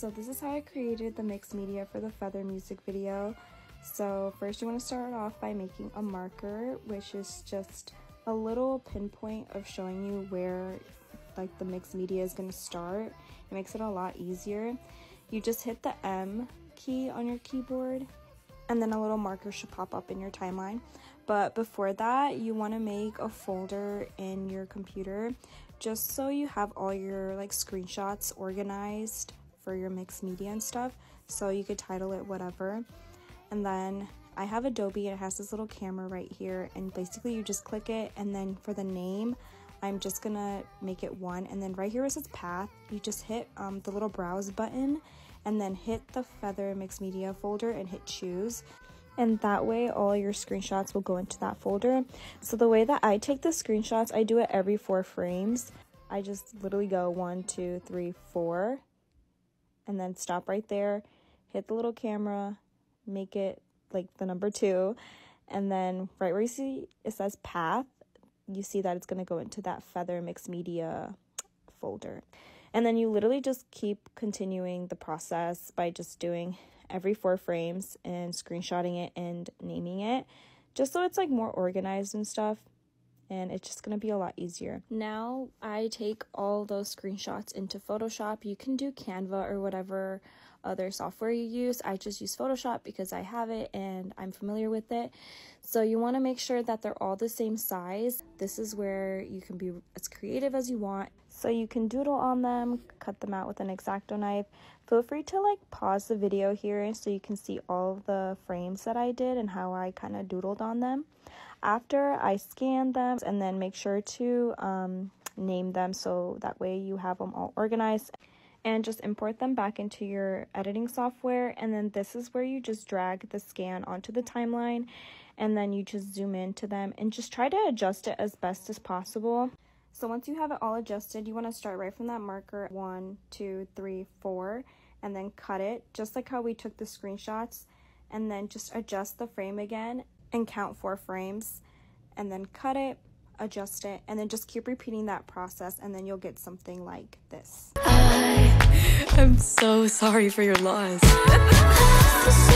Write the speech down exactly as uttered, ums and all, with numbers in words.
So this is how I created the mixed media for the Feather music video. So first you want to start off by making a marker, which is just a little pinpoint of showing you where like the mixed media is going to start. It makes it a lot easier. You just hit the M key on your keyboard and then a little marker should pop up in your timeline. But before that, you want to make a folder in your computer just so you have all your like screenshots organized for your mixed media and stuff. So you could title it whatever. And then I have Adobe, it has this little camera right here, and basically you just click it, and then for the name I'm just gonna make it one, and then right here where it says path, you just hit um, the little browse button and then hit the Feather mixed media folder and hit choose, and that way all your screenshots will go into that folder. So the way that I take the screenshots, I do it every four frames. I just literally go one, two, three, four, and then stop right there, hit the little camera, make it like the number two, and then right where you see it says path, you see that it's going to go into that Feather mixed media folder. And then you literally just keep continuing the process by just doing every four frames and screenshotting it and naming it, just so it's like more organized and stuff, and it's just going to be a lot easier. Now I take all those screenshots into Photoshop. You can do Canva or whatever other software you use. I just use Photoshop because I have it and I'm familiar with it. So you want to make sure that they're all the same size. This is where you can be as creative as you want. So you can doodle on them, cut them out with an X-Acto knife. Feel free to like pause the video here so you can see all of the frames that I did and how I kind of doodled on them. After I scan them, and then make sure to um, name them so that way you have them all organized, and just import them back into your editing software. And then this is where you just drag the scan onto the timeline, and then you just zoom into them and just try to adjust it as best as possible. So once you have it all adjusted, you want to start right from that marker, one, two, three, four, and then cut it just like how we took the screenshots, and then just adjust the frame again and count four frames, and then cut it, adjust it, and then just keep repeating that process, and then you'll get something like this. I am so sorry for your loss.